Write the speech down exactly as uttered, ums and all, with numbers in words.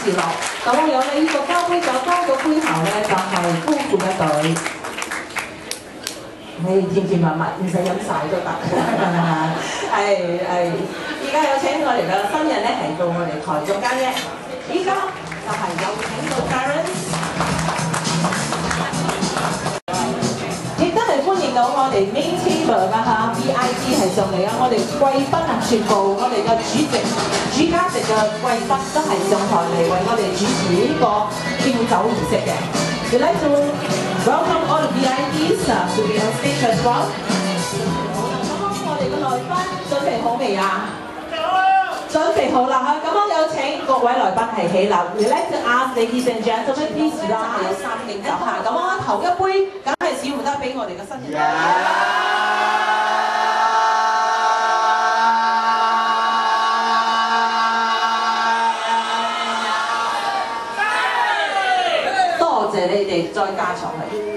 事樂。咁我有你呢個交杯酒，交個杯後咧就係高富一隊。你甜甜蜜蜜，唔使飲晒都得。係係，而家有請我哋嘅新人咧係到我哋台中間嘅，依家就係有請到 Clarence。 亦都係歡迎到我哋 Main Table 㗎嚇 ，V I P 係上嚟啊！我哋貴賓啊，全部我哋嘅主席、主家席嘅貴賓都係上台嚟為我哋主持呢個敬酒儀式嘅。We'd like to welcome all the V I Ps to be on stage as well。好啦，咁我哋嘅來賓準備好未啊？準備好啦嚇，咁我有請各位來賓係起立。We'd like to ask ladies and gentlemen, please 啦，係三敬酒下。咁我頭一杯梗係少唔得俾我哋嘅新人。多謝你哋再加上去。